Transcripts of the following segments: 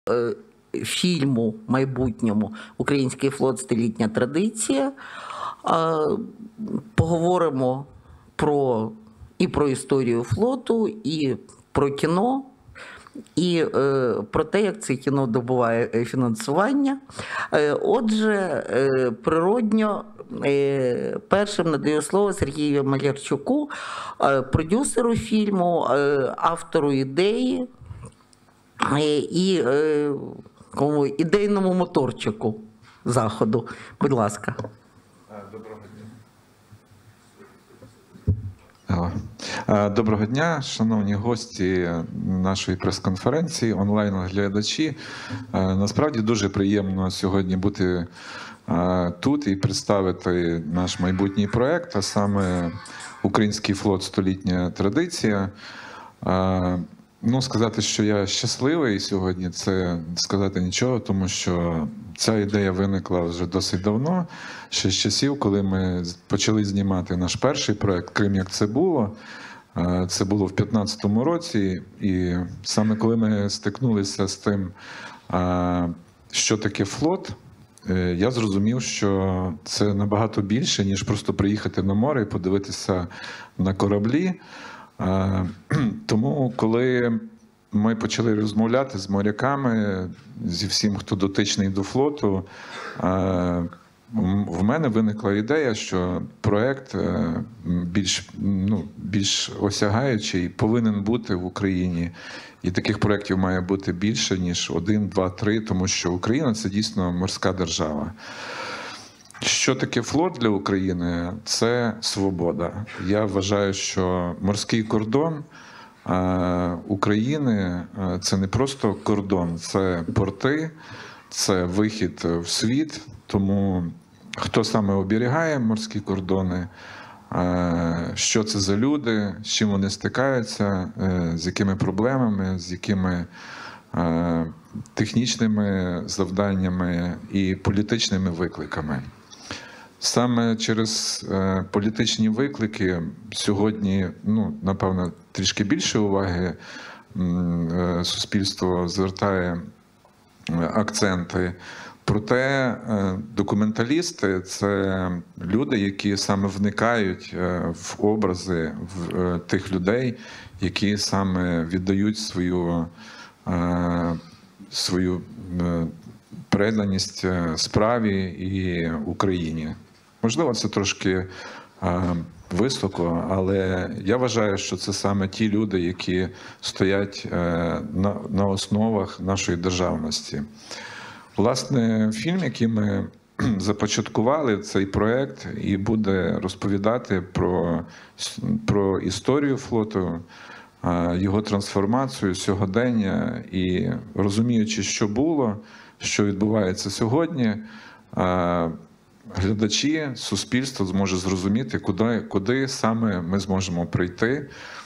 фільму майбутньому «Український флот. Столітня традиція». Поговоримо і про історію флоту, і про кіно, і про те, як це кіно добуває фінансування. Отже, природньо, першим надаю слово Сергію Малярчуку, продюсеру фільму, автору ідеї і ідейному моторчику заходу. Будь ласка. Доброго дня. Доброго дня, шановні гості нашої прес-конференції, онлайн-глядачі. Насправді дуже приємно сьогодні бути тут і представити наш майбутній проєкт, а саме «Український флот. Столітня традиція». Сказати, що я щасливий сьогодні, це сказати нічого, тому що ця ідея виникла вже досить давно, ще з часів, коли ми почали знімати наш перший проєкт «Крим. Як це було». Це було в 2015 році, і саме коли ми стикнулися з тим, що таке флот, я зрозумів, що це набагато більше, ніж просто приїхати на море і подивитися на кораблі. Тому, коли ми почали розмовляти з моряками, зі всім, хто дотичний до флоту, в мене виникла ідея, що проєкт більш осягаючий повинен бути в Україні. І таких проєктів має бути більше, ніж 1, 2, 3, тому що Україна – це дійсно морська держава. Що таке флот для України? Це свобода. Я вважаю, що морський кордон України – це не просто кордон, це порти, це вихід в світ. Тому хто саме оберігає морські кордони, що це за люди, з чим вони стикаються, з якими проблемами, з якими технічними завданнями і політичними викликами. Саме через політичні виклики сьогодні, напевно, трішки більше уваги суспільство звертає акценти. Проте документалісти – це люди, які саме вникають в образи тих людей, які саме віддають свою преданість справі і Україні. Можливо, це трошки високо, але я вважаю, що це саме ті люди, які стоять на основах нашої державності. Власне, фільм, який ми започаткували, цей проєкт, і буде розповідати про історію флоту, його трансформацію, сюогодення, і розуміючи, що було, що відбувається сьогодні, глядачі, суспільство зможе зрозуміти, куди саме ми зможемо прийти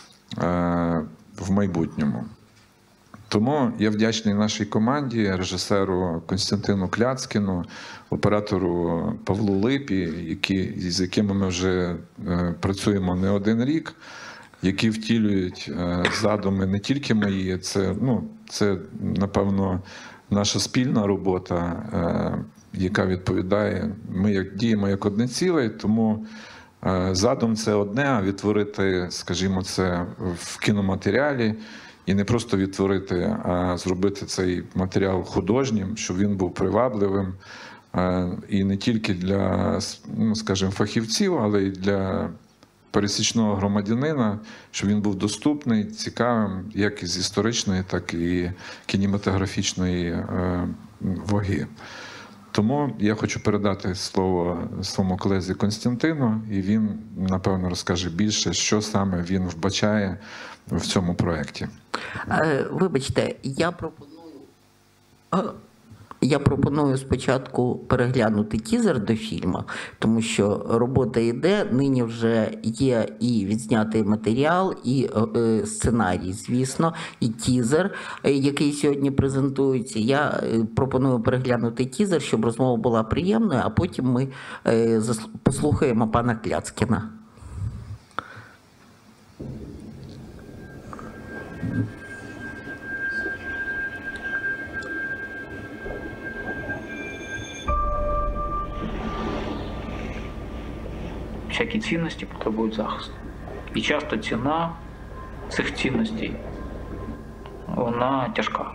в майбутньому. Тому я вдячний нашій команді, режисеру Костянтину Кляцкіну, оператору Павлу Липі, з якими ми вже працюємо не один рік, які втілюють задуми не тільки мої, це напевно, наша спільна робота, яка відповідає, ми діємо як одне ціле, тому задум – це одне, а відтворити, скажімо, це в кіноматеріалі, і не просто відтворити, а зробити цей матеріал художнім, щоб він був привабливим, і не тільки для, скажімо, фахівців, але й для пересічного громадянина, щоб він був доступний, цікавим, як з історичної, так і кінематографічної ваги. Тому я хочу передати слово своєму колезі Костянтину, і він, напевно, розкаже більше, що саме він вбачає в цьому проєкті. Вибачте, я пропоную спочатку переглянути тізер до фільму, тому що робота йде, нині вже є і відзнятий матеріал, і сценарій, звісно, і тізер, який сьогодні презентується. Я пропоную переглянути тізер, щоб розмова була приємною, а потім ми послухаємо пана Кляцкіна. всякі цінності потребують захисту. І часто ціна цих цінностей, вона тяжка.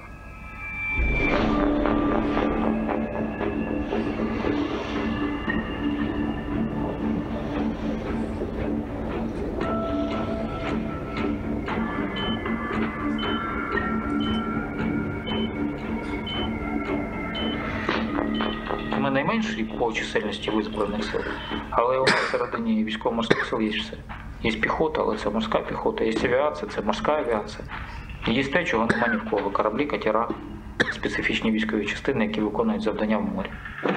Ми найменші по чисельності вид Збройних сил, але у нас всередині військово-морських сил є все. Є піхота, але це морська піхота, є авіація, це морська авіація. І є те, чого немає ні в кого. Кораблі, катера, специфічні військові частини, які виконують завдання в морі.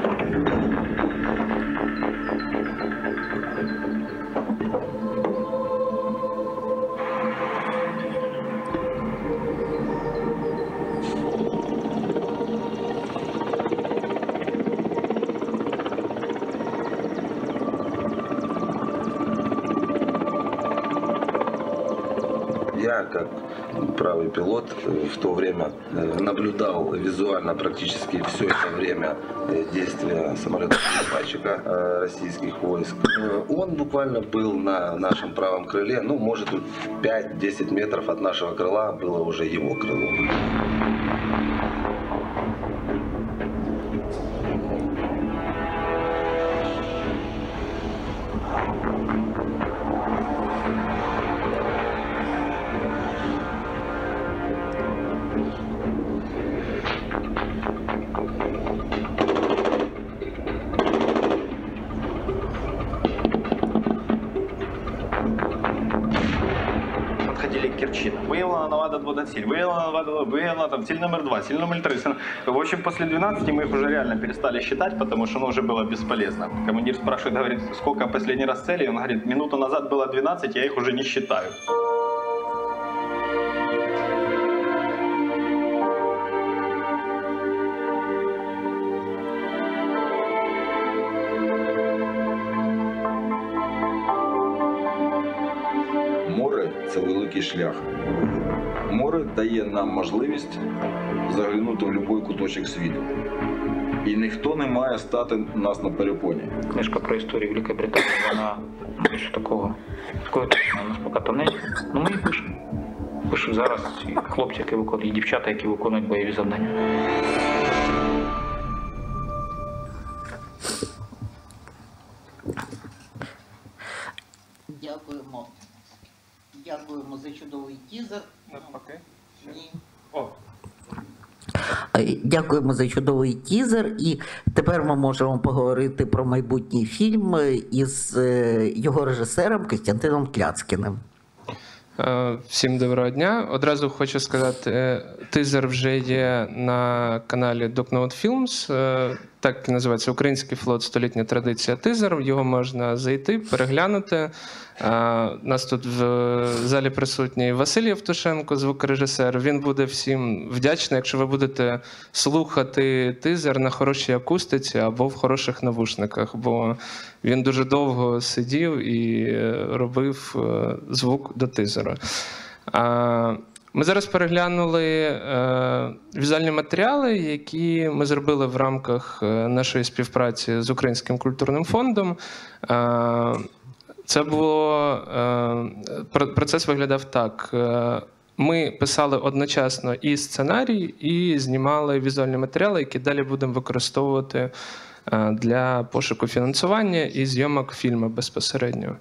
Я, как правый пилот, в то время наблюдал визуально практически все это время действия самолета-перехватчика российских войск. Он буквально был на нашем правом крыле, ну, может, 5-10 метров от нашего крыла было уже его крыло. Подходили к Керчи. Выявлена Навада-2 цель, выявлена там цель номер 2, цель номер 3. В общем, после 12 мы их уже реально перестали считать, потому что уже было бесполезно. Командир спрашивает, говорит, сколько последний раз целей? Он говорит, минуту назад было 12, я их уже не считаю. Море – це великий шлях. Море дає нам можливість заглянути в будь-який куточок світу. І ніхто не має стати нас на перепоні. Книжка про історію Великої Британії, вона більше такої у нас поки тонеть. Ну ми її пишемо. Пишуть зараз і хлопці, які виконують, і дівчата, які виконують бойові завдання. Дякуємо. Дякуємо за чудовий тізер. Ні. Дякуємо за чудовий тізер. І тепер ми можемо поговорити про майбутній фільм із його режисером Костянтином Кляцкіним. Всім доброго дня. Одразу хочу сказати, тизер вже є на каналі Docknote Films. Так і називається «Український флот. Столітня традиція тизер». Його можна зайти, переглянути. У нас тут в залі присутній Василь Євтушенко, звукорежисер. Він буде всім вдячний, якщо ви будете слухати тизер на хорошій акустиці або в хороших навушниках, бо він дуже довго сидів і робив звук до тизеру. Ми зараз переглянули візуальні матеріали, які ми зробили в рамках нашої співпраці з Українським культурним фондом. Це було, процес виглядав так. Ми писали одночасно і сценарій, і знімали візуальні матеріали, які далі будемо використовувати для пошуку фінансування і зйомок фільму безпосередньо.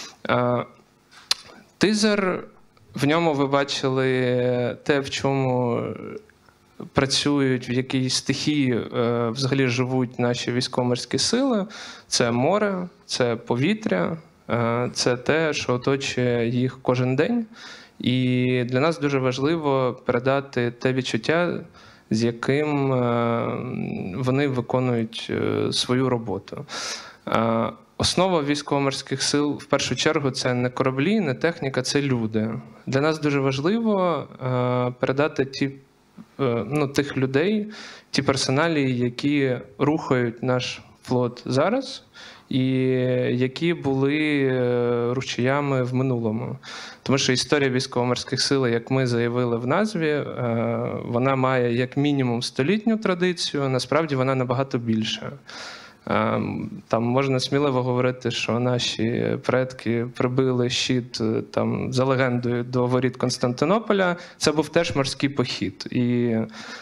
Тизер, в ньому ви бачили те, в чому працюють, в якій стихії взагалі живуть наші військово-морські сили. Це море, це повітря, це те, що оточує їх кожен день. І для нас дуже важливо передати те відчуття, з яким вони виконують свою роботу. Основа військово-морських сил, в першу чергу, це не кораблі, не техніка, це люди. Для нас дуже важливо передати тих людей, ті персоналії, які рухають наш флот зараз, і які були рушіями в минулому. Тому що історія військово-морських сил, як ми заявили в назві, вона має як мінімум столітню традицію, насправді вона набагато більша. Там можна сміливо говорити, що наші предки прибили щит там, за легендою до воріт Константинополя. Це був теж морський похід. І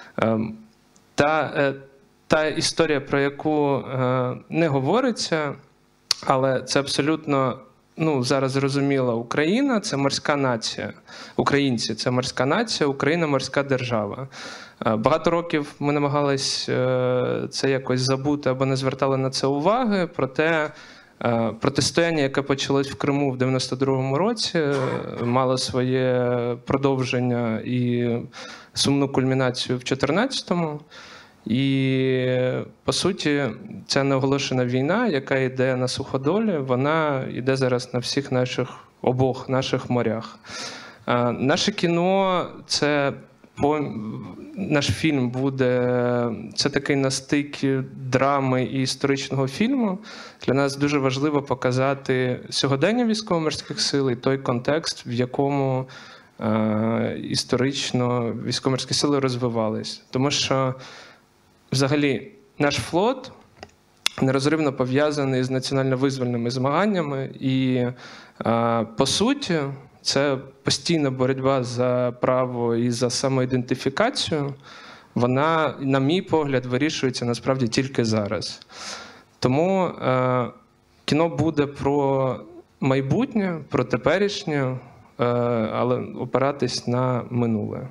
та історія, про яку не говориться, але це абсолютно зараз зрозуміло. Україна – це морська нація. Українці – це морська нація, Україна – морська держава. Багато років ми намагались це якось забути або не звертали на це уваги, проте протистояння, яке почалось в Криму в 92-му році, мало своє продовження і сумну кульмінацію в 2014-му. І, по суті, ця неоголошена війна, яка йде на Суходолі, вона йде зараз на всіх обох наших морях. Наше кіно – це наш фільм буде, це такий настик драми і історичного фільму. Для нас дуже важливо показати сьогодення військово-морських сил і той контекст, в якому історично військово-морські сили розвивались. Тому що, взагалі, наш флот нерозривно пов'язаний з національно-визвольними змаганнями і, по суті, це постійна боротьба за право і за самоідентифікацію. Вона, на мій погляд, вирішується насправді тільки зараз. Тому кіно буде про майбутнє, про теперішнє, але опиратись на минуле.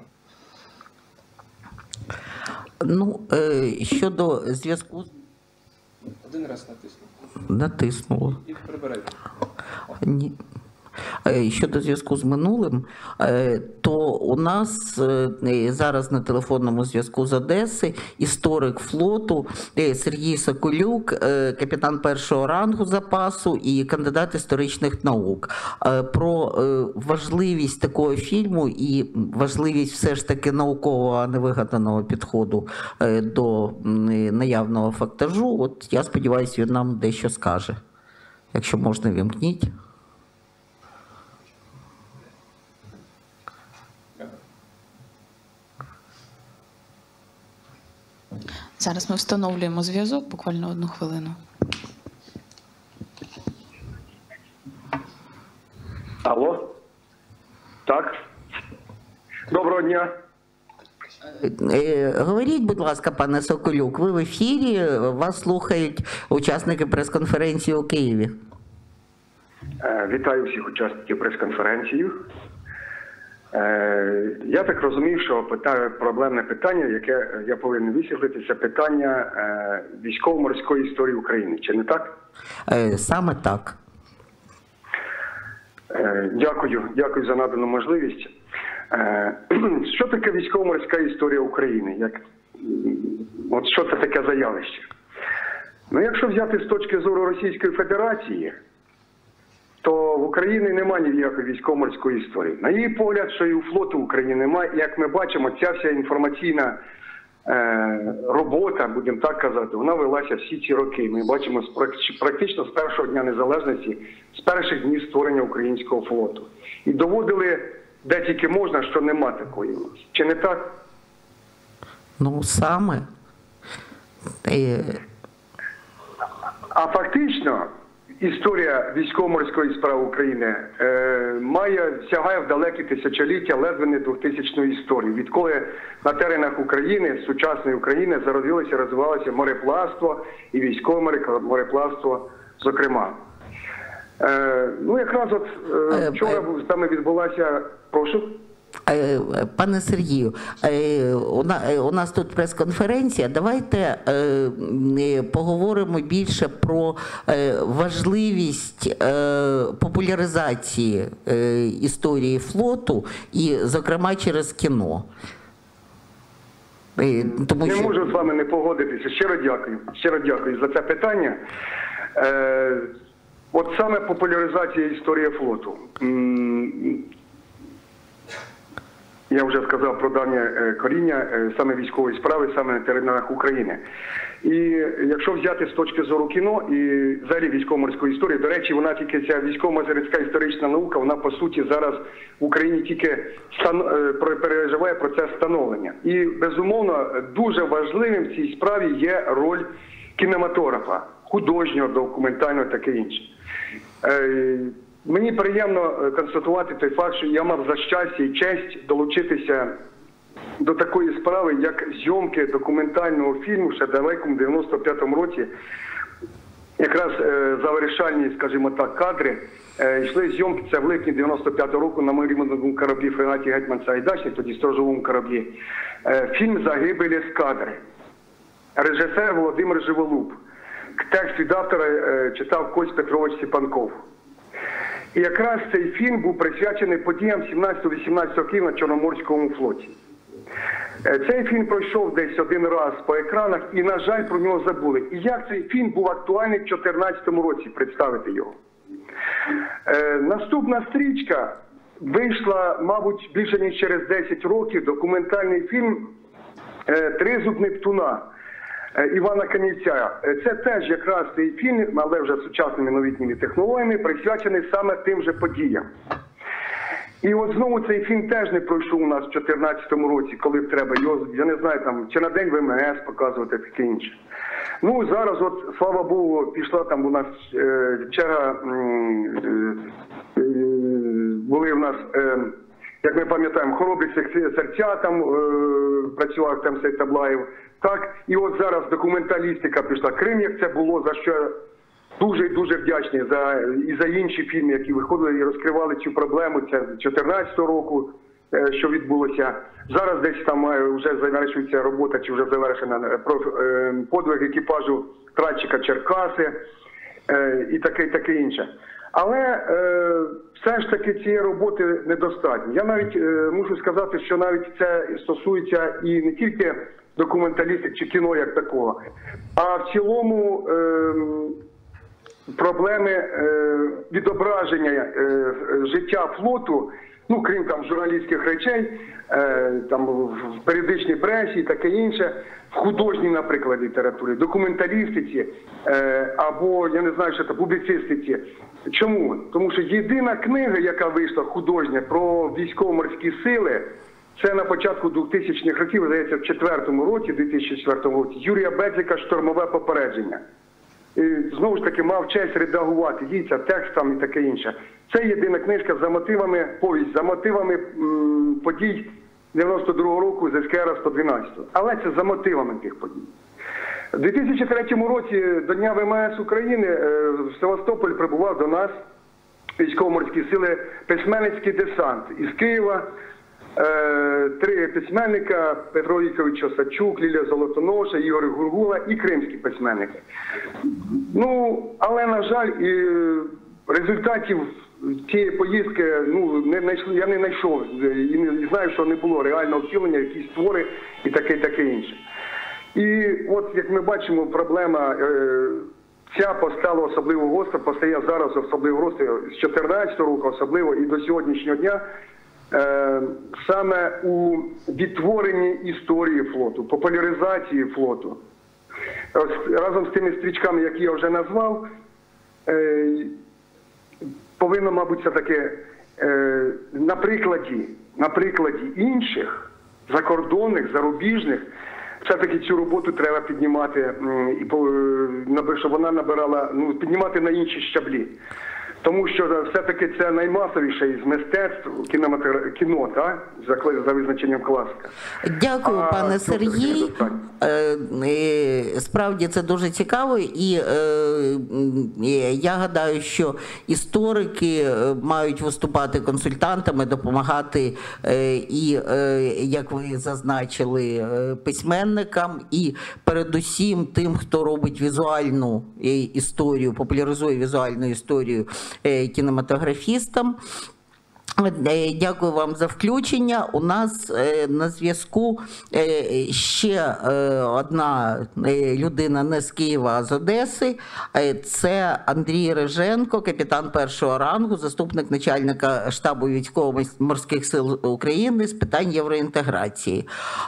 Щодо зв'язку... Один раз натиснув. Натиснуло. І прибирайте. Ні. Щодо зв'язку з минулим, то у нас зараз на телефонному зв'язку з Одеси історик флоту Сергій Соколюк, капітан першого рангу запасу і кандидат історичних наук. Про важливість такого фільму і важливість все ж таки наукового, а не вигаданого підходу до наявного фактажу, от я сподіваюся, він нам дещо скаже. Якщо можна, вімкніть. Зараз ми встановлюємо зв'язок, буквально 1 хвилину. Алло? Так? Доброго дня. Говоріть, будь ласка, пане Соколюк, ви в ефірі, вас слухають учасники прес-конференції у Києві. Вітаю всіх учасників прес-конференції. Я так розумів, що проблемне питання, яке я повинен висвітлити, це питання військово-морської історії України. Чи не так? Саме так. Дякую за надану можливість. Що таке військово-морська історія України? От що це таке за явище? Якщо взяти з точки зору Російської Федерації, то в Україні немає ніякої військово-морської історії. На її погляд, що і у флоту України немає. І як ми бачимо, ця вся інформаційна робота, будемо так казати, вона велася всі ці роки. Ми бачимо практично з першого дня незалежності, з перших днів створення українського флоту. І доводили, де тільки можна, що нема такої у нас. Чи не так? Саме. А фактично, історія військово-морської справи України сягає в далекі тисячоліття, ледве не 2000-ї історії. Відколи на теренах України, сучасної України, розвивалося мореплавство і військове мореплавство, зокрема. Якраз от вчора саме відбулася... Прошу? Пане Сергію, у нас тут прес-конференція. Давайте поговоримо більше про важливість популяризації історії флоту і, зокрема, через кіно. Не можу з вами не погодитися. Щиро дякую за це питання. От саме популяризація історії флоту. Я вже сказав про давнє коріння саме військової справи, саме на теренах України. І якщо взяти з точки зору кіно і взагалі військово-морської історії, до речі, вона тільки ця військово-морська історична наука, вона по суті зараз в Україні тільки переживає процес становлення. І безумовно дуже важливим в цій справі є роль кінематографа. художнього, документального, таке інше. Мені приємно констатувати той факт, що я мав за щастя і честь долучитися до такої справи, як зйомки документального фільму ще далекому 95-му році. Якраз завершальні, скажімо так, кадри йшли зйомки, це в липні 95-го року на моєму кораблі фрегаті «Гетьман Сагайдачний», тоді сторожовому кораблі. Фільм «Загибель ескадри». Режисер Володимир Живолуб. Текст від автора читав Кость Петрович Сіпанков. І якраз цей фільм був присвячений подіям 17-18 років на Чорноморському флоті. Цей фільм пройшов десь один раз по екранах і, на жаль, про нього забули. І як цей фільм був актуальний в 2014 році, представити його. Наступна стрічка вийшла, мабуть, більше ніж через 10 років, документальний фільм «Тризуб Нептуна» Івана Канівця. Це теж якраз цей фільм, але вже сучасними новітніми технологіями, присвячений саме тим же подіям. І от знову цей фільм теж не пройшов у нас в 2014 році, коли треба його, я не знаю, там, чи на день ВМС показувати, таке інше. Ну, зараз, от, слава Богу, пішла там у нас черга, були в нас, як ми пам'ятаємо, «Хоробрі серця», там працював Артем Сейтаблаєв, так, і от зараз документалістика пішла. Крим, як це було, за що дуже і дуже вдячні і за інші фільми, які виходили і розкривали цю проблему. Це 2014 року, що відбулося. Зараз десь там вже завершується робота, чи вже завершена про подвиг екіпажу тральщика Черкаси і таке інше. Але все ж таки цієї роботи недостатньо. Я навіть мушу сказати, що навіть це стосується і не тільки документалістик чи кіно як такого, а в цілому проблеми відображення життя флоту, ну, крім там журналістських речей, там в періодичній пресі і таке інше, в художній, наприклад, літературі, документалістиці або, я не знаю, що це, публіцистиці. Чому? Тому що єдина книга, яка вийшла художня про військово-морські сили, це на початку 2000-х років, здається, в 2004 році, Юрія Бедзика «Штормове попередження». І, знову ж таки, мав честь редагувати її, текст там і таке інше. Це єдина книжка за мотивами, повість, за мотивами подій 92-го року з СКР 112. Але це за мотивами тих подій. У 2003 році до Дня ВМС України в Севастополь прибував до нас військово-морські сили письменницький десант із Києва. 3 письменника: Петро Вікович Осадчук, Лілія Золотоноша, Ігор Гургула і кримські письменники. Ну, але, на жаль, і результатів цієї поїздки, ну, я не знайшов і не знаю, що не було реального втілення, якісь твори і таке інше. І от, як ми бачимо, проблема ця постала особливо гостро, постає зараз особливо гостро, з 2014 року особливо і до сьогоднішнього дня, саме у відтворенні історії флоту, популяризації флоту. Разом з тими стрічками, які я вже назвав, повинно, мабуть, все-таки на прикладі інших закордонних, зарубіжних, все-таки цю роботу треба піднімати, щоб вона набирала, ну, піднімати на інші щаблі. Тому що все-таки це наймасовіше із мистецтв кіно, так? За визначенням класика. Дякую, пане Сергій. Справді це дуже цікаво, і я гадаю, що історики мають виступати консультантами, допомагати і, як ви зазначили, письменникам, і передусім тим, хто робить візуальну історію, популяризує візуальну історію кінематографістам. Дякую вам за включення. У нас на зв'язку ще одна людина не з Києва, а з Одеси. Це Андрій Риженко, капітан першого рангу, заступник начальника штабу військово-морських сил України з питань євроінтеграції.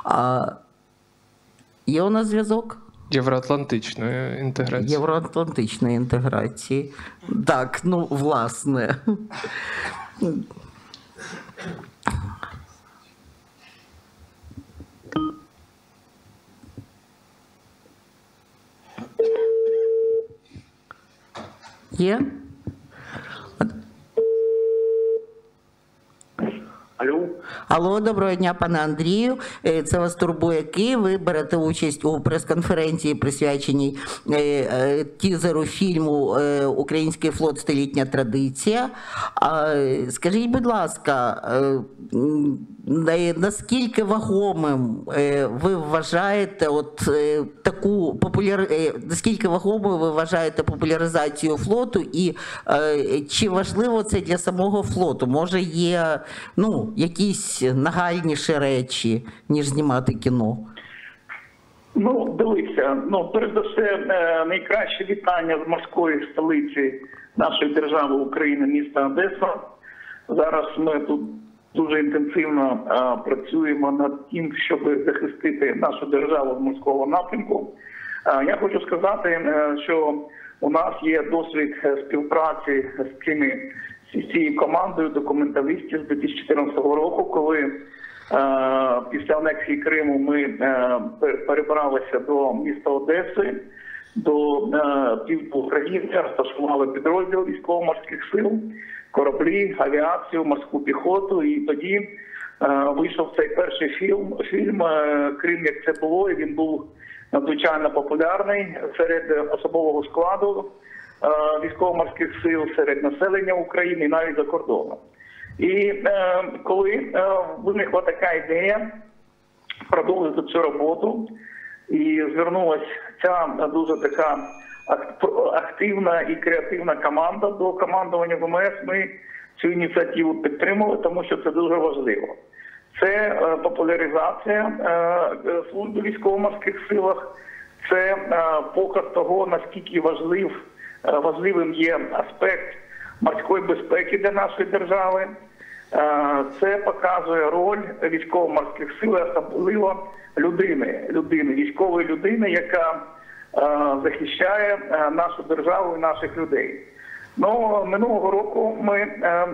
Є у нас зв'язок? Євроатлантичної інтеграції. Євроатлантичної інтеграції. Так, ну, власне. є? Алло, доброго дня, пане Андрію. Це вас турбує Київ. Ви берете участь у прес-конференції, присвяченій тізеру фільму «Український флот. Столітня традиція». Скажіть, будь ласка, наскільки вагомим ви вважаєте наскільки вагомою ви вважаєте популяризацію флоту, і чи важливо це для самого флоту? Може є якісь нагальніші речі, ніж знімати кіно? Дивіться, перш за все, найкраще вітання з морської столиці нашої держави України, міста Одеса. Зараз ми тут дуже інтенсивно працюємо над тим, щоб захистити нашу державу з морського напрямку. Я хочу сказати, що у нас є досвід співпраці з цією командою документалістів з 2014 року, коли після анексії Криму ми перебралися до міста Одеси, до півдня України, розташували підрозділ військово-морських сил, кораблі, авіацію, морську піхоту. І тоді вийшов цей перший фільм «Крим, як це було», і він був надзвичайно популярний серед особового складу військово-морських сил, серед населення України і навіть за кордоном. І коли виникла така ідея продовжити цю роботу, і звернулася ця дуже така активна і креативна команда до командування ВМС, ми цю ініціативу підтримали, тому що це дуже важливо. Це популяризація служби в військово-морських силах, це показ того, наскільки важливим є аспект морської безпеки для нашої держави. Це показує роль військово-морських сил, особливо військової людини, яка захищає нашу державу і наших людей. Минулого року ми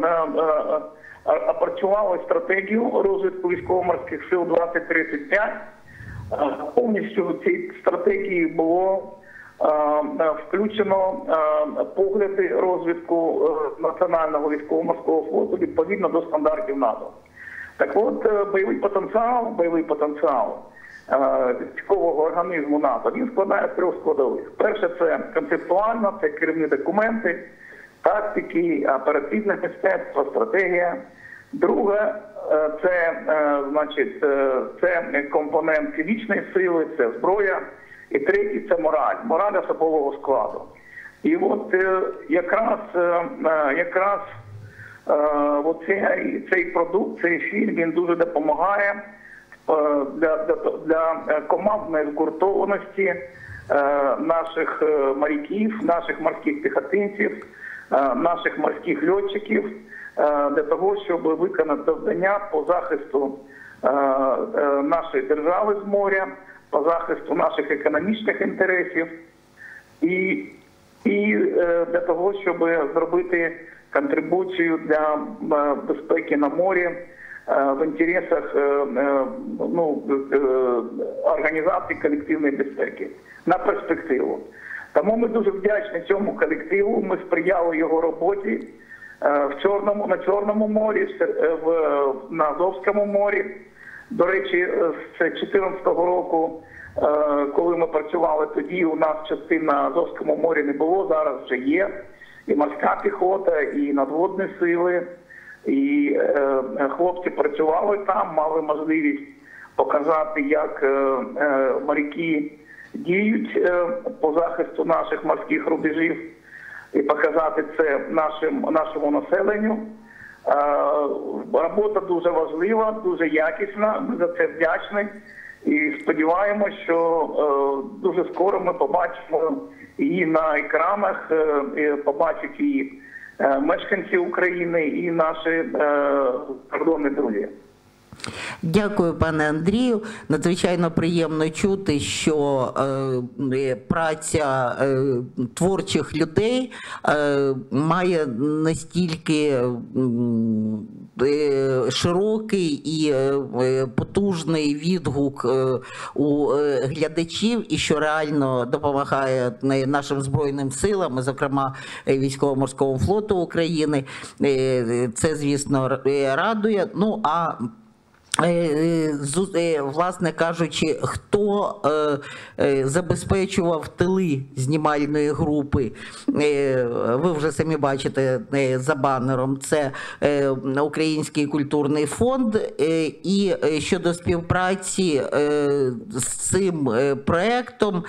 опрацювали стратегію розвитку військово-морських сил 2035. Повністю в цій стратегії було включено погляди розвитку національного військово-морського флоту відповідно до стандартів НАТО. Так от, бойовий потенціал військового організму НАТО, він складає з трьох складових. Перше, це концептуально, це керівні документи, тактики, оперативне мистецтво, стратегія. Друге, це компонент фізичної сили, це зброя. І третє – це мораль особового складу. І от якраз цей продукт, цей фільм, він дуже допомагає для командної згуртованості наших моряків, наших морських піхотинців, наших морських льотчиків, для того, щоб виконати завдання по захисту нашої держави з моря, по захисту наших економічних інтересів і для того, щоб зробити контрибуцію для безпеки на морі в інтересах організації колективної безпеки на перспективу. Тому ми дуже вдячні цьому колективу, ми сприяли його роботі на Чорному морі, на Азовському морі. До речі, з 2014 року, коли ми працювали тоді, у нас частин на Азовському морі не було, зараз вже є. І морська піхота, і надводні сили, і хлопці працювали там, мали можливість показати, як моряки діють по захисту наших морських рубежів, і показати це нашому населенню. Робота дуже важлива, дуже якісна, ми за це вдячні і сподіваємося, що дуже скоро ми побачимо її на екранах, побачать її мешканці України і наші кордонні друзі. Дякую, пане Андрію. Надзвичайно приємно чути, що праця творчих людей має настільки широкий і потужний відгук у глядачів, і що реально допомагає нашим Збройним силам, зокрема Військово-морському флоту України. Це, звісно, радує. Ну, а власне кажучи, хто забезпечував тили знімальної групи, ви вже самі бачите за банером, це Український культурний фонд. І щодо співпраці з цим проєктом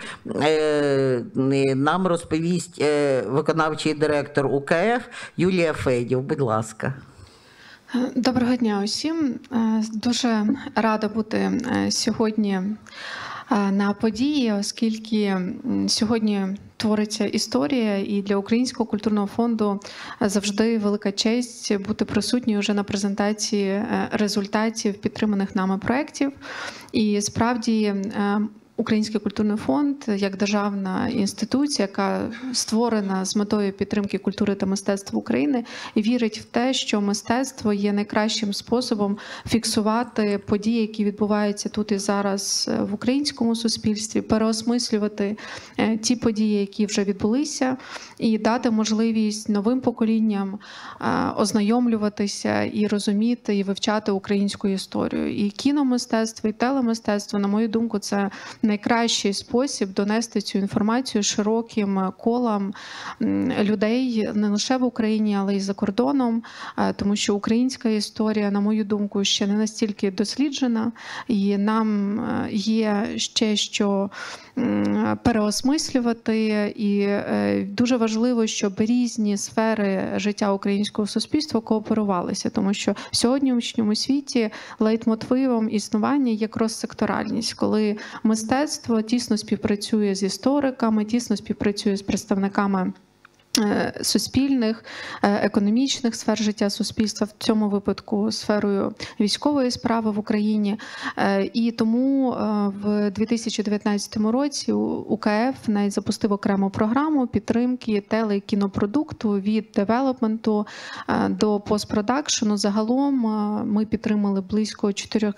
нам розповість виконавчий директор УКФ Юлія Федів. Будь ласка. Доброго дня усім. Дуже рада бути сьогодні на події, оскільки сьогодні твориться історія, і для Українського культурного фонду завжди велика честь бути присутньою вже на презентації результатів підтриманих нами проєктів. І справді Український культурний фонд як державна інституція, яка створена з метою підтримки культури та мистецтва України, вірить в те, що мистецтво є найкращим способом фіксувати події, які відбуваються тут і зараз в українському суспільстві, переосмислювати ті події, які вже відбулися, і дати можливість новим поколінням ознайомлюватися і розуміти, і вивчати українську історію. І кіномистецтво, і телемистецтво, на мою думку, це найкращий спосіб донести цю інформацію широким колам людей не лише в Україні, але й за кордоном, тому що українська історія, на мою думку, ще не настільки досліджена, і нам є ще що переосмислювати, і дуже важливо, щоб різні сфери життя українського суспільства кооперувалися, тому що в сьогоднішньому світі лейтмотивом існування є крос-секторальність, коли мистецтво тісно співпрацює з істориками, тісно співпрацює з представниками суспільних, економічних сфер життя суспільства, в цьому випадку сферою військової справи в Україні. І тому в 2019 році УКФ навіть запустив окрему програму підтримки теле- і кінопродукту від девелопменту до постпродакшену. Загалом ми підтримали близько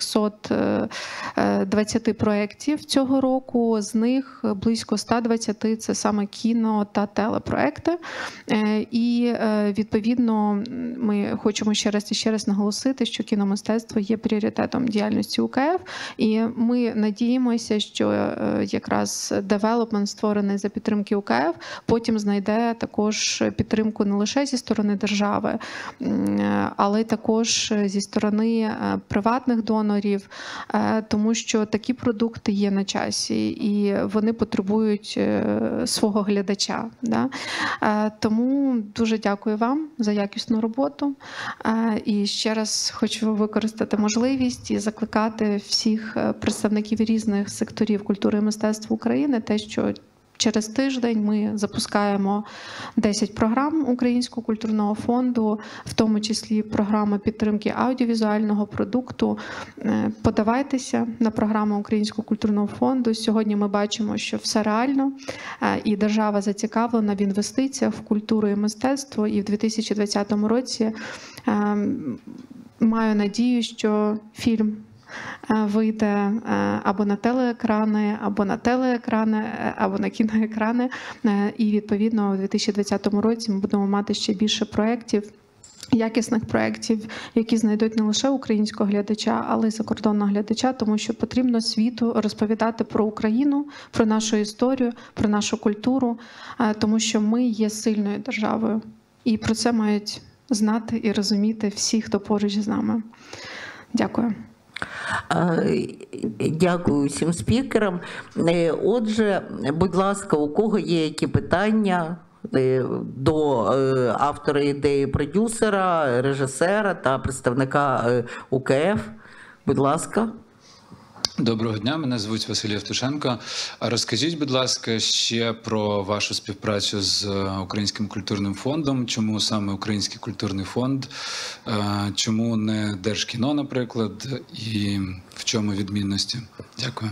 420 проєктів цього року, з них близько 120 – це саме кіно та телепроекти. І, відповідно, ми хочемо ще раз і ще раз наголосити, що кіномистецтво є пріоритетом діяльності УКФ, і ми надіємося, що якраз девелопмент, створений за підтримки УКФ, потім знайде також підтримку не лише зі сторони держави, але й також зі сторони приватних донорів, тому що такі продукти є на часі, і вони потребують свого глядача. Тому дуже дякую вам за якісну роботу. І ще раз хочу використати можливість і закликати всіх представників різних секторів культури і мистецтва України, те, що через тиждень ми запускаємо 10 програм Українського культурного фонду, в тому числі програма підтримки аудіовізуального продукту. Подавайтеся на програму Українського культурного фонду. Сьогодні ми бачимо, що все реально, і держава зацікавлена в інвестиціях в культуру і мистецтво. І в 2020 році маю надію, що фільм вийде або на телеекрани, або на кіноекрани. І, відповідно, у 2020 році ми будемо мати ще більше проєктів, якісних проєктів, які знайдуть не лише українського глядача, але й закордонного глядача, тому що потрібно світу розповідати про Україну, про нашу історію, про нашу культуру, тому що ми є сильною державою. І про це мають знати і розуміти всі, хто поруч з нами. Дякую. Дякую всім спікерам. Отже, будь ласка, у кого є які питання до автора ідеї, продюсера, режисера та представника УКФ? Будь ласка. Доброго дня, мене звуть Василь Євтушенко. А розкажіть, будь ласка, ще про вашу співпрацю з Українським культурним фондом. Чому саме Український культурний фонд? Чому не Держкіно, наприклад? І в чому відмінності? Дякую.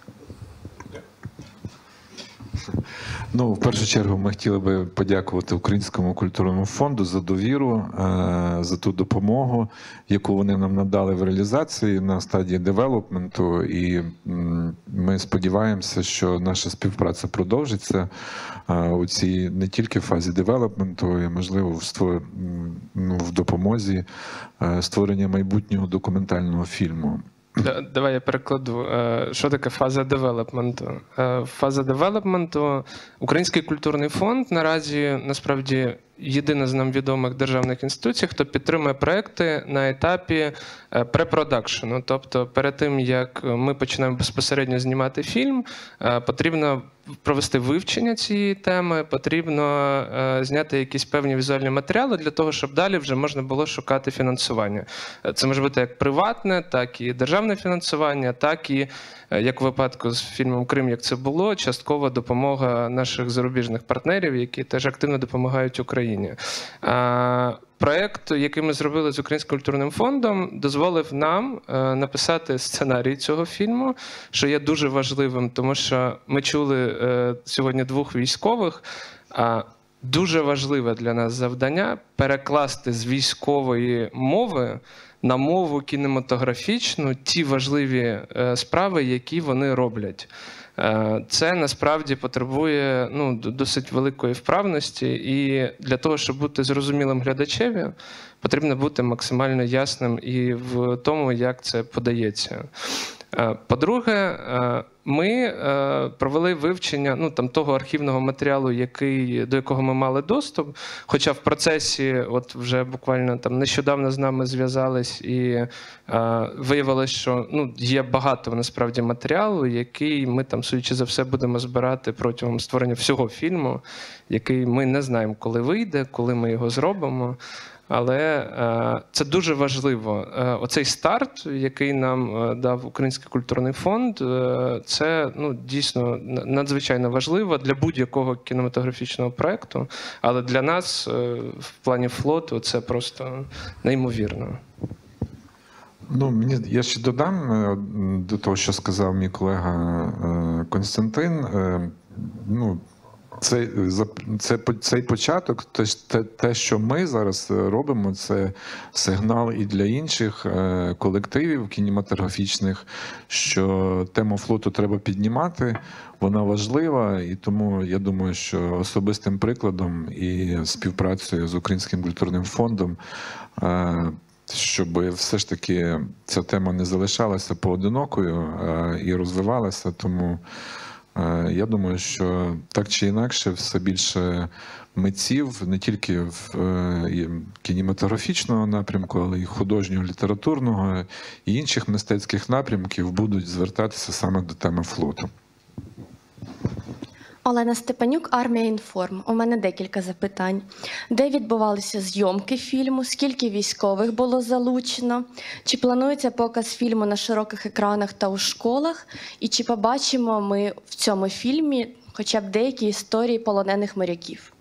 Ну, в першу чергу ми хотіли би подякувати Українському культурному фонду за довіру, за ту допомогу, яку вони нам надали в реалізації на стадії девелопменту. І ми сподіваємося, що наша співпраця продовжиться у цій не тільки фазі девелопменту, і, можливо, в допомозі створення майбутнього документального фільму. Давай я перекладу. Що таке фаза девелопменту? Фаза девелопменту Український культурний фонд наразі, насправді, єдина з нам відомих державних інституцій, хто підтримує проекти на етапі препродакшену. Тобто перед тим, як ми починаємо безпосередньо знімати фільм, потрібно провести вивчення цієї теми, потрібно зняти якісь певні візуальні матеріали для того, щоб далі вже можна було шукати фінансування. Це може бути як приватне, так і державне фінансування, так і, як у випадку з фільмом «Крим», як це було, часткова допомога наших зарубіжних партнерів, які теж активно допомагають Україні. Проєкт, який ми зробили з Українським культурним фондом, дозволив нам написати сценарій цього фільму, що є дуже важливим, тому що ми чули сьогодні двох військових. Дуже важливе для нас завдання – перекласти з військової мови на мову кінематографічну ті важливі справи, які вони роблять. Це насправді потребує досить великої вправності, і для того, щоб бути зрозумілим глядачеві, потрібно бути максимально ясним і в тому, як це подається. По-друге, ми провели вивчення того архівного матеріалу, до якого ми мали доступ, хоча в процесі вже буквально нещодавно з нами зв'язались і виявилось, що є багато насправді матеріалу, який ми судячи за все, будемо збирати протягом створення всього фільму, який ми не знаємо, коли вийде, коли ми його зробимо. Але це дуже важливо. Оцей старт, який нам дав Український культурний фонд, це дійсно надзвичайно важливо для будь-якого кінематографічного проєкту, але для нас в плані флоту це просто неймовірно. Я ще додам до того, що сказав мій колега Костянтин. Цей початок, те, що ми зараз робимо, це сигнал і для інших колективів кінематографічних, що тему флоту треба піднімати, вона важлива, і тому я думаю, що особистим прикладом і співпрацею з Українським культурним фондом, щоб все ж таки ця тема не залишалася поодинокою і розвивалася, тому я думаю, що так чи інакше все більше митців, не тільки в кінематографічного напрямку, але й художнього, літературного і інших мистецьких напрямків будуть звертатися саме до теми флоту. Олена Степанюк, Армія Інформ. У мене декілька запитань. Де відбувалися зйомки фільму? Скільки військових було залучено? Чи планується показ фільму на широких екранах та у школах? І чи побачимо ми в цьому фільмі хоча б деякі історії полонених моряків?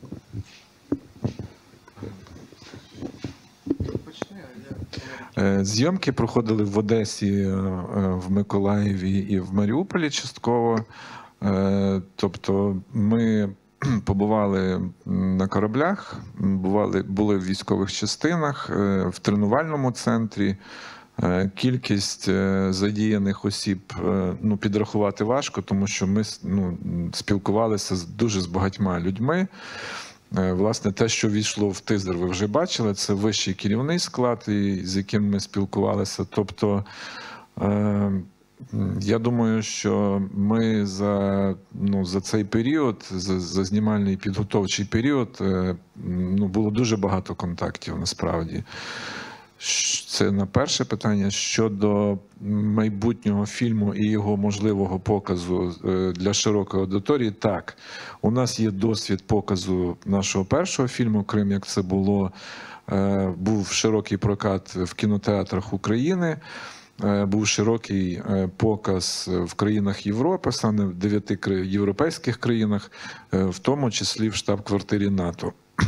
Зйомки проходили в Одесі, в Миколаєві і в Маріуполі частково. Тобто ми побували на кораблях, були в військових частинах, в тренувальному центрі. Кількість задіяних осіб підрахувати важко, тому що ми спілкувалися дуже з багатьма людьми. Власне, те, що війшло в тизер, ви вже бачили, це вищий керівний склад, з яким ми спілкувалися. Тобто, я думаю, що ми за цей період, за знімальний підготовчий період, було дуже багато контактів насправді. Це на перше питання. Щодо майбутнього фільму і його можливого показу для широкої аудиторії, так, у нас є досвід показу нашого першого фільму «Крим», як це було, був широкий прокат в кінотеатрах України. був широкий показ в країнах Європи, саме в 9 європейських країнах, в тому числі в штаб-квартирі НАТО.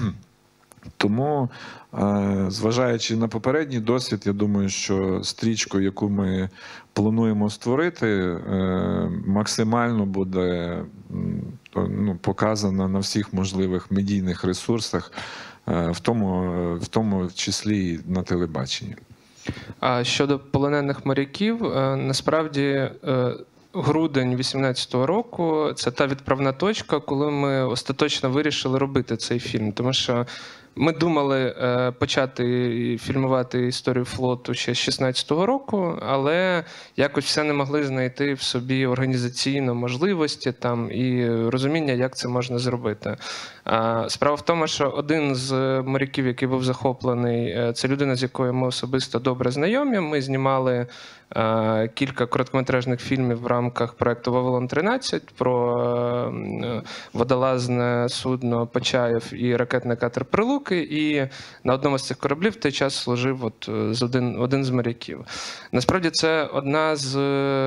Тому, зважаючи на попередній досвід, я думаю, що стрічку, яку ми плануємо створити, максимально буде показана на всіх можливих медійних ресурсах, в тому числі і на телебаченні. А щодо полонених моряків, насправді грудень 2018 року – це та відправна точка, коли ми остаточно вирішили робити цей фільм. Тому що ми думали почати фільмувати історію флоту ще з 2016 року, але якось все не могли знайти в собі організаційно можливості там, і розуміння, як це можна зробити. Справа в тому, що один з моряків, який був захоплений, це людина, з якою ми особисто добре знайомі. Ми знімали кілька короткометражних фільмів в рамках проєкту «Вавилон-13» про водолазне судно «Почаєв» і ракетний катер «Прилуки». І на одному з цих кораблів в той час служив один з моряків. Насправді це одна з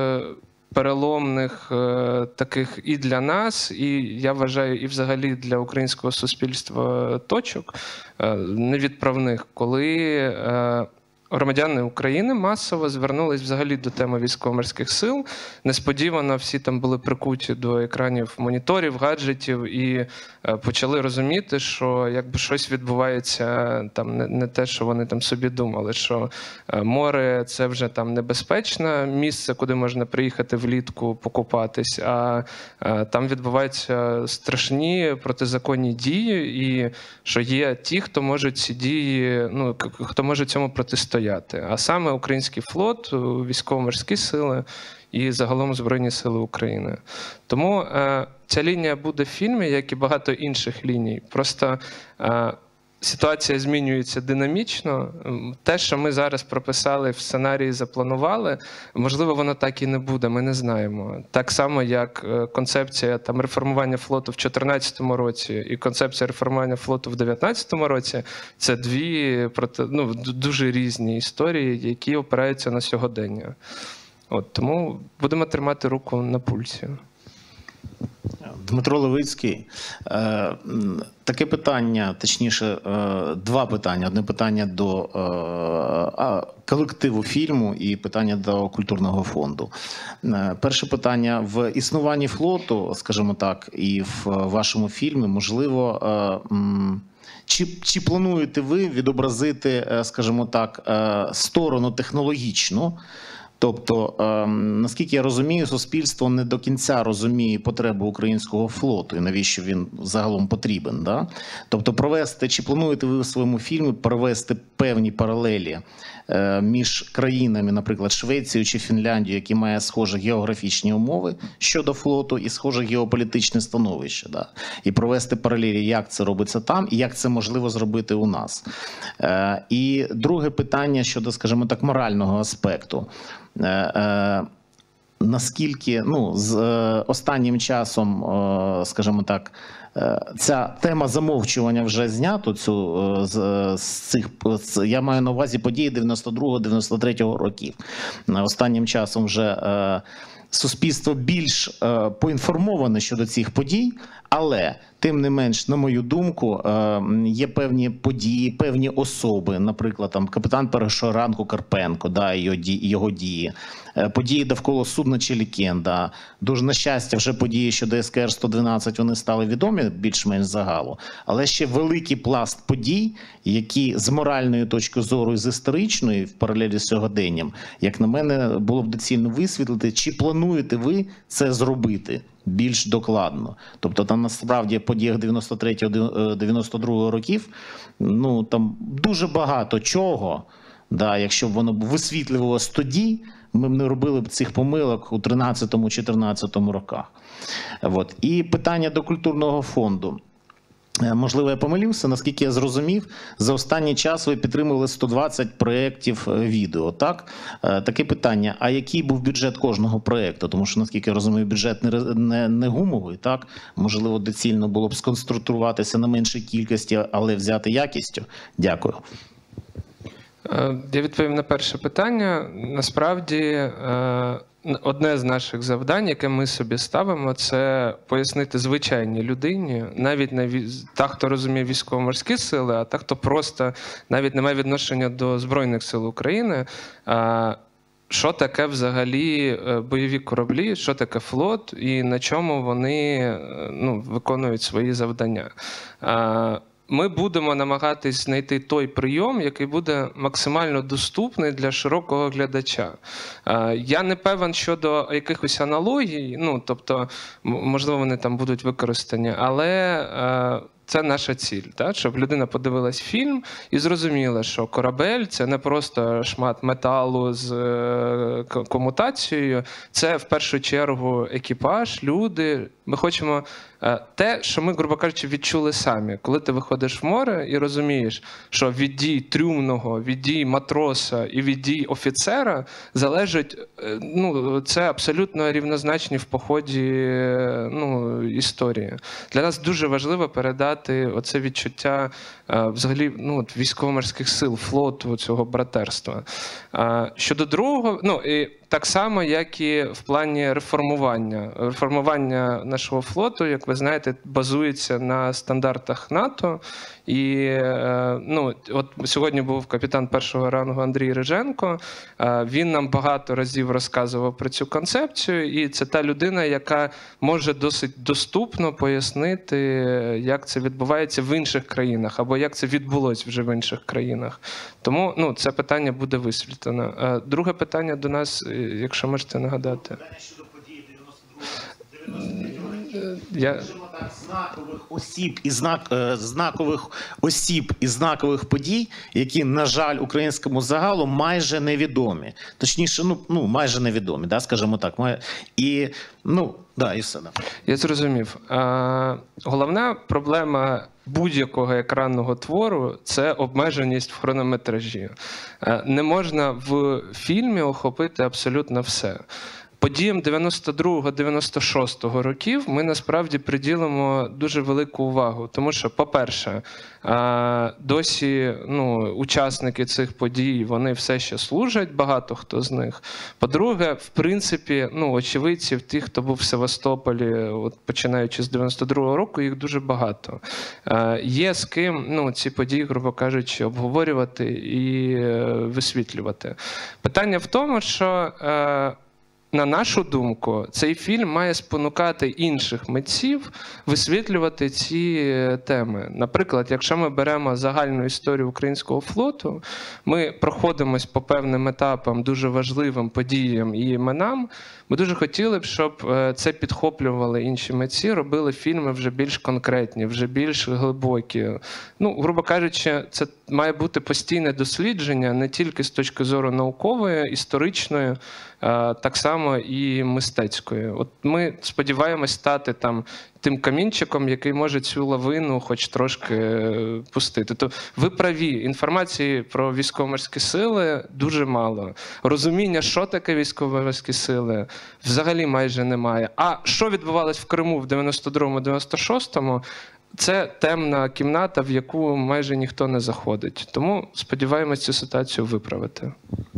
переломних таких і для нас, і, я вважаю, і взагалі для українського суспільства точок невідправних, коли громадяни України масово звернулись взагалі до теми військово-морських сил. Несподівано всі там були прикуті до екранів моніторів, гаджетів і почали розуміти, що якби щось відбувається там не те, що вони там собі думали, що море – це вже там небезпечне місце, куди можна приїхати влітку покупатись, а там відбуваються страшні протизаконні дії, і що є ті, хто можуть ці дії, хто може цьому протистояти. А саме український флот, військово-морські сили і загалом Збройні сили України. Тому ця лінія буде в фільмі, як і багато інших ліній. Просто ситуація змінюється динамічно. Те, що ми зараз прописали в сценарії, запланували, можливо, воно так і не буде, ми не знаємо. Так само, як концепція там, реформування флоту в 2014 році і концепція реформування флоту в 2019 році – це дві дуже різні історії, які опираються на сьогодення. Тому будемо тримати руку на пульсі. Дмитро Левицький. Таке питання, точніше, два питання. Одне питання до колективу фільму і питання до культурного фонду. Перше питання. В існуванні флоту, скажімо так, і в вашому фільмі, можливо, чи плануєте ви відобразити, скажімо так, сторону технологічну? Тобто, наскільки я розумію, суспільство не до кінця розуміє потребу українського флоту і навіщо він загалом потрібен. Да? Тобто, чи плануєте ви в своєму фільмі провести певні паралелі між країнами, наприклад, Швецією чи Фінляндією, які мають схожі географічні умови щодо флоту і схоже геополітичне становище. Да? І провести паралелі, як це робиться там і як це можливо зробити у нас. І друге питання щодо, скажімо так, морального аспекту. Наскільки, з останнім часом, скажімо так, ця тема замовчування вже знято, я маю на увазі події 92-93 років. Останнім часом вже суспільство більш поінформоване щодо цих подій, але, тим не менш, на мою думку, є певні події, певні особи, наприклад, там капітан першого ранку Карпенко, да, його дії, події довкола судна Челікен, да. Дуже на щастя, вже події щодо СКР-112, вони стали відомі більш-менш загалу, але ще великий пласт подій, які з моральної точки зору і з історичної, в паралелі з сьогоденням, як на мене, було б доцільно висвітлити, чи плануєте ви це зробити більш докладно. Тобто там насправді в подіях 93-92 років, там дуже багато чого, да, якщо б воно висвітлювалось тоді, ми б не робили б цих помилок у 13-14 роках. І питання до культурного фонду. Можливо, я помилився, наскільки я зрозумів, за останній час ви підтримували 120 проєктів відео, так? Таке питання, а який був бюджет кожного проєкту? Тому що, наскільки я розумію, бюджет не гумовий, так? Можливо, доцільно було б сконцентруватися на меншій кількості, але взяти якістю? Дякую. Я відповім на перше питання. Насправді, одне з наших завдань, яке ми собі ставимо, це пояснити звичайній людині, навіть та, хто розуміє військово-морські сили, а та, хто просто навіть не має відношення до Збройних сил України, що таке взагалі бойові кораблі, що таке флот і на чому вони виконують свої завдання. Ми будемо намагатись знайти той прийом, який буде максимально доступний для широкого глядача. Я не певен щодо якихось аналогій, тобто, можливо, вони там будуть використані, але це наша ціль, так? Щоб людина подивилась фільм і зрозуміла, що корабель – це не просто шмат металу з комутацією, це в першу чергу екіпаж, люди. Ми хочемо те, що ми, грубо кажучи, відчули самі. Коли ти виходиш в море і розумієш, що від дій трюмного, від дій матроса і від дій офіцера залежить, це абсолютно рівнозначні в поході історії. Для нас дуже важливо передати оце відчуття взагалі військово-морських сил, флоту, цього братерства. Щодо другого, і так само, як і в плані реформування. Реформування нашого флоту, як ви знаєте, базується на стандартах НАТО. І от сьогодні був капітан першого рангу Андрій Риженко. Він нам багато разів розказував про цю концепцію. І це та людина, яка може досить доступно пояснити, як це відбувається в інших країнах, або як це відбулось вже в інших країнах. Тому це питання буде висвітлено. Друге питання до нас, якщо можете нагадати. Знакових осіб і знакових подій, які, на жаль, українському загалу майже невідомі. Точніше, майже невідомі, скажімо так. І все. Я зрозумів. Головна проблема будь-якого екранного твору – це обмеженість в хронометражі. Не можна в фільмі охопити абсолютно все. Подіям 92-96 років ми насправді приділимо дуже велику увагу, тому що, по-перше, досі учасники цих подій, вони все ще служать, багато хто з них. По-друге, в принципі, очевидців, тих, хто був в Севастополі, починаючи з 92-го року, їх дуже багато. Є з ким ці події, грубо кажучи, обговорювати і висвітлювати. Питання в тому, що на нашу думку, цей фільм має спонукати інших митців висвітлювати ці теми. Наприклад, якщо ми беремо загальну історію українського флоту, ми проходимось по певним етапам, дуже важливим подіям і іменам. Ми дуже хотіли б, щоб це підхоплювали інші митці, робили фільми вже більш конкретні, вже більш глибокі. Грубо кажучи, це має бути постійне дослідження не тільки з точки зору наукової, історичної, так само і мистецької. От ми сподіваємось стати тим камінчиком, який може цю лавину хоч трошки пустити. То ви праві, інформації про військово-морські сили дуже мало. Розуміння, що таке військово-морські сили, взагалі майже немає. А що відбувалось в Криму в 92-96-му, це темна кімната, в яку майже ніхто не заходить. Тому сподіваємось цю ситуацію виправити.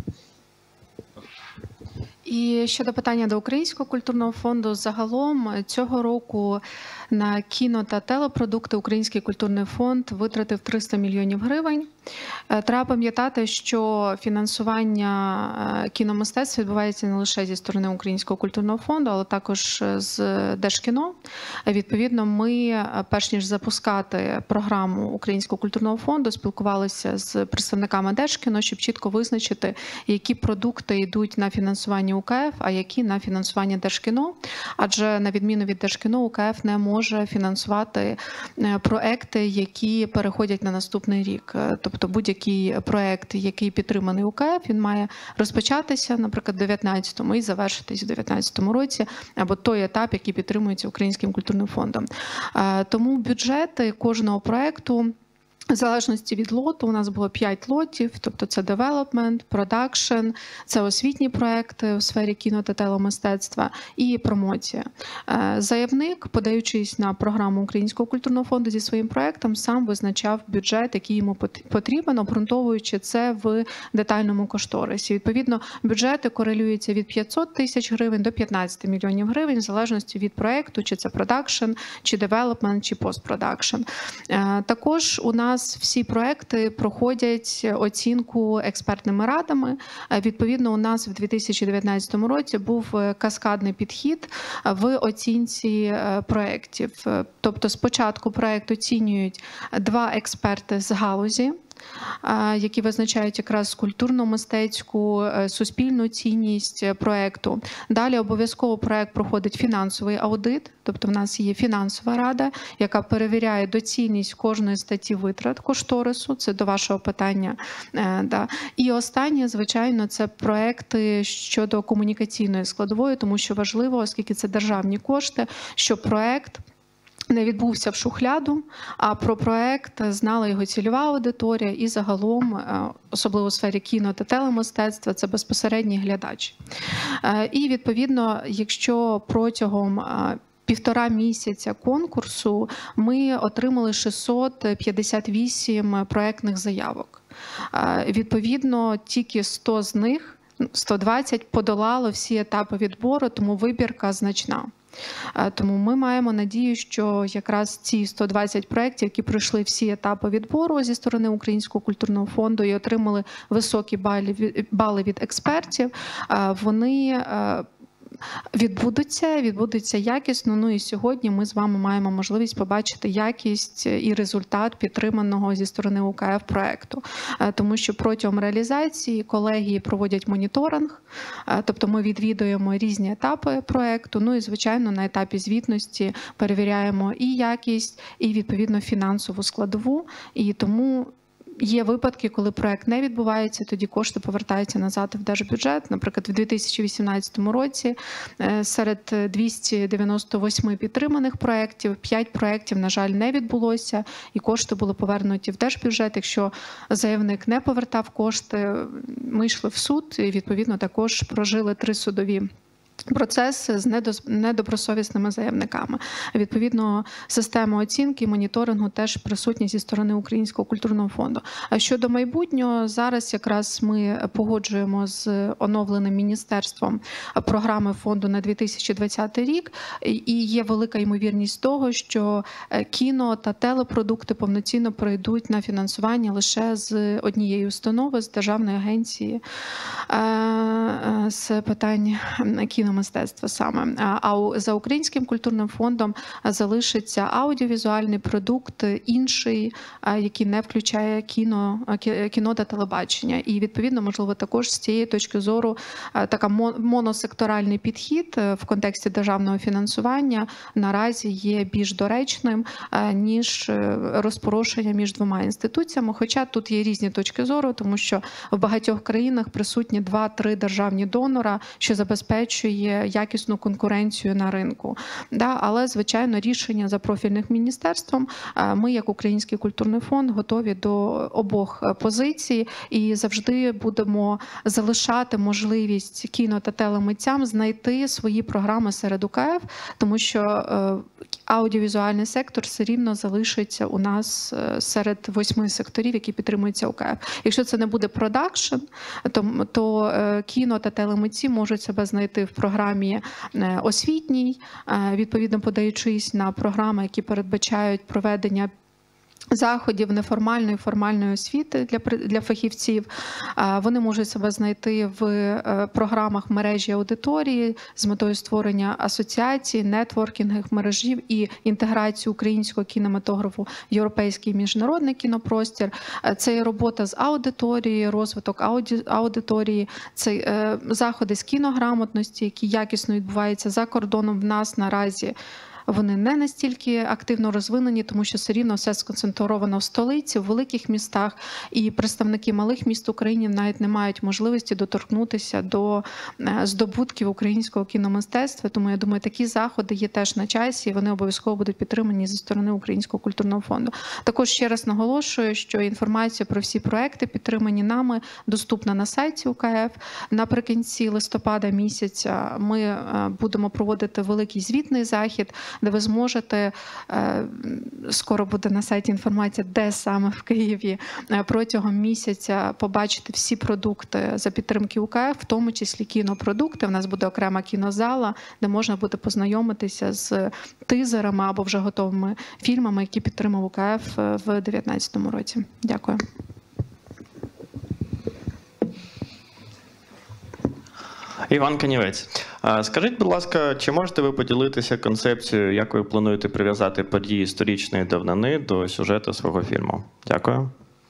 І щодо питання до Українського культурного фонду, загалом цього року на кіно та телепродукти Український культурний фонд витратив 300 мільйонів гривень. Треба пам'ятати, що фінансування кіномистецтв відбувається не лише зі сторони Українського культурного фонду, але також з Держкіно. Відповідно, ми, перш ніж запускати програму Українського культурного фонду, спілкувалися з представниками Держкіно, щоб чітко визначити, які продукти йдуть на фінансування УКФ, а які на фінансування Держкіно. Адже, на відміну від Держкіно, УКФ не може фінансувати проекти, які переходять на наступний рік. Тобто будь-який проект, який підтриманий УКФ, він має розпочатися, наприклад, в 2019-му і завершитись у 2019 році, або той етап, який підтримується Українським культурним фондом. Тому бюджети кожного проекту В залежності від лоту у нас було 5 лотів, тобто це development, production, це освітні проекти у сфері кіно та телемистецтва і промоція. Заявник, подаючись на програму Українського культурного фонду зі своїм проектом, сам визначав бюджет, який йому потрібен, обґрунтовуючи це в детальному кошторисі. Відповідно, бюджети корелюються від 500 тисяч гривень до 15 мільйонів гривень, в залежності від проекту, чи це production, чи development, чи post-production. Також у нас всі проекти проходять оцінку експертними радами. Відповідно, у нас в 2019 році був каскадний підхід в оцінці проєктів. Тобто спочатку проєкт оцінюють 2 експерти з галузі, які визначають якраз культурно-мистецьку, суспільну цінність проєкту. Далі обов'язково проєкт проходить фінансовий аудит, тобто в нас є фінансова рада, яка перевіряє доцільність кожної статті витрат кошторису, це до вашого питання. І останнє, звичайно, це проєкти щодо комунікаційної складової, тому що важливо, оскільки це державні кошти, щоб проєкт не відбувся в шухляду, а про проект знала його цільова аудиторія і загалом, особливо у сфері кіно та телемистецтва, це безпосередній глядач. І відповідно, якщо протягом 1,5 місяця конкурсу ми отримали 658 проектних заявок. Відповідно, тільки 100 з них, 120 подолало всі етапи відбору, тому вибірка значна. Тому ми маємо надію, що якраз ці 120 проєктів, які пройшли всі етапи відбору зі сторони Українського культурного фонду і отримали високі бали від експертів, вони відбудуться якісно. Ну і сьогодні ми з вами маємо можливість побачити якість і результат підтриманого зі сторони УКФ проекту. Тому що протягом реалізації колегії проводять моніторинг, тобто ми відвідуємо різні етапи проекту, ну і, звичайно, на етапі звітності перевіряємо і якість, і, відповідно, фінансову складову. І тому є випадки, коли проект не відбувається, тоді кошти повертаються назад в держбюджет. Наприклад, в 2018 році серед 298 підтриманих проєктів 5 проєктів, на жаль, не відбулося, і кошти були повернуті в держбюджет. Якщо заявник не повертав кошти, ми йшли в суд і, відповідно, також прожили 3 судові процеси з недобросовісними заявниками. Відповідно, система оцінки і моніторингу теж присутні зі сторони Українського культурного фонду. А щодо майбутнього, зараз якраз ми погоджуємо з оновленим міністерством програми фонду на 2020 рік, і є велика ймовірність того, що кіно та телепродукти повноцінно пройдуть на фінансування лише з однієї установи, з Державної агенції з питань кіномистецтва саме. А за Українським культурним фондом залишиться аудіовізуальний продукт інший, який не включає кіно та телебачення. І, відповідно, можливо, також з цієї точки зору така моносекторальний підхід в контексті державного фінансування наразі є більш доречним, ніж розпорошення між 2 інституціями. Хоча тут є різні точки зору, тому що в багатьох країнах присутні 2-3 державні донора, що забезпечує якісну конкуренцію на ринку. Але, звичайно, рішення за профільним міністерством. Ми, як Український культурний фонд, готові до обох позицій і завжди будемо залишати можливість кіно та телемитцям знайти свої програми серед УКФ, тому що аудіовізуальний сектор все рівно залишиться у нас серед 8 секторів, які підтримуються УКФ. Якщо це не буде продакшн, то кіно та телемитці можуть себе знайти в програмі освітній, відповідно подаючись на програми, які передбачають проведення заходів неформальної, формальної освіти для фахівців. Вони можуть себе знайти в програмах мережі аудиторії з метою створення асоціацій, нетворкінгів, мережів і інтеграцію українського кінематографу в європейський міжнародний кінопростір. Це і робота з аудиторією, розвиток аудиторії, це заходи з кінограмотності, які якісно відбуваються за кордоном. В нас наразі вони не настільки активно розвинені, тому що все рівно все сконцентровано в столиці, в великих містах, і представники малих міст України навіть не мають можливості доторкнутися до здобутків українського кіномистецтва. Тому я думаю, такі заходи є теж на часі, і вони обов'язково будуть підтримані зі сторони Українського культурного фонду. Також ще раз наголошую, що інформація про всі проекти, підтримані нами, доступна на сайті УКФ. Наприкінці листопада місяця ми будемо проводити великий звітний захід, де ви зможете, скоро буде на сайті інформація, де саме в Києві, протягом місяця побачити всі продукти за підтримки УКФ, в тому числі кінопродукти. У нас буде окрема кінозала, де можна буде познайомитися з тизерами або вже готовими фільмами, які підтримав УКФ в 2019 році. Дякую. Іван Канівець. Скажіть, будь ласка, чи можете ви поділитися концепцією, як ви плануєте прив'язати події сторічної давнини до сюжету свого фільму? Дякую.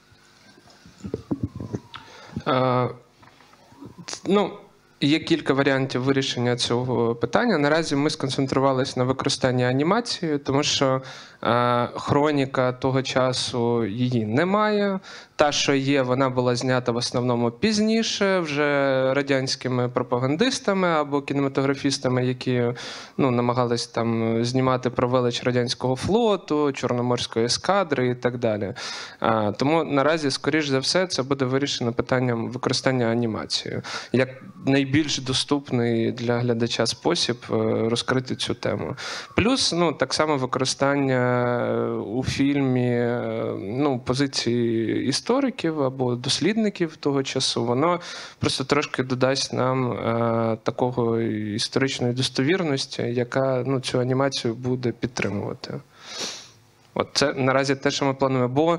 Є кілька варіантів вирішення цього питання. Наразі ми сконцентрувалися на використанні анімації, тому що хроніка того часу її немає. Та, що є, вона була знята в основному пізніше, вже радянськими пропагандистами або кінематографістами, які намагались там знімати про велич радянського флоту, Чорноморської ескадри і так далі. Тому наразі, скоріш за все, це буде вирішено питанням використання анімації як найбільш доступний для глядача спосіб розкрити цю тему. Плюс, так само використання у фільмі позиції істориків або дослідників того часу, воно просто трошки додасть нам такого історичної достовірності, яка цю анімацію буде підтримувати. Це наразі те, що ми плануємо. Бо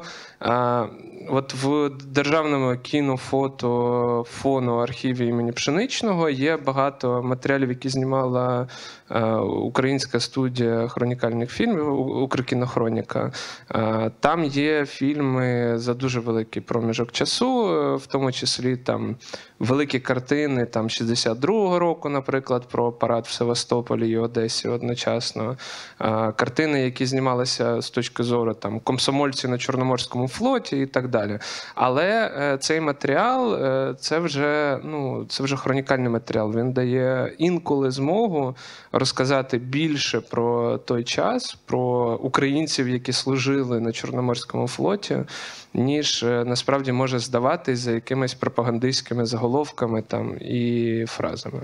в Державному кінофотофону архіві імені Пшеничного є багато матеріалів, які знімала українська студія хронікальних фільмів «Укркінохроніка». Там є фільми за дуже великий проміжок часу, в тому числі там великі картини 62-го року, наприклад, про парад в Севастополі і Одесі одночасно. Картини, які знімалися з точки зору комсомольці на Чорноморському флоті і так далі. Але цей матеріал це вже хронікальний матеріал. Він дає інколи змогу розказати більше про той час, про українців, які служили на Чорноморському флоті, ніж насправді може здаватись за якимись пропагандистськими заголовками і фразами.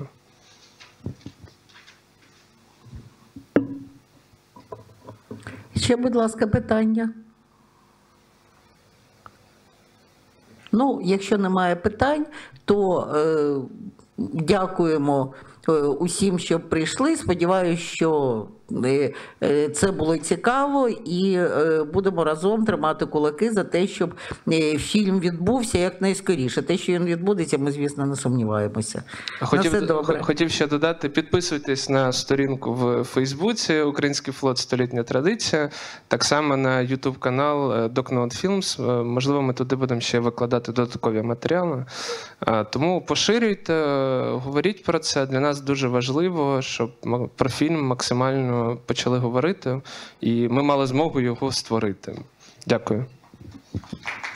Ще, будь ласка, питання? Якщо немає питань, то дякуємо усім, що прийшли. Сподіваюся, що це було цікаво, і будемо разом тримати кулаки за те, щоб фільм відбувся якнайскоріше. Те, що він відбудеться, ми, звісно, не сумніваємося. Хотів ще додати, підписуйтесь на сторінку в Фейсбуці «Український флот. Столітня традиція», так само на YouTube-канал DocNote Films. Можливо, ми туди будемо ще викладати додаткові матеріали. Тому поширюйте, говоріть про це. Для нас дуже важливо, щоб про фільм максимально почали говорити, і ми мали змогу його створити. Дякую.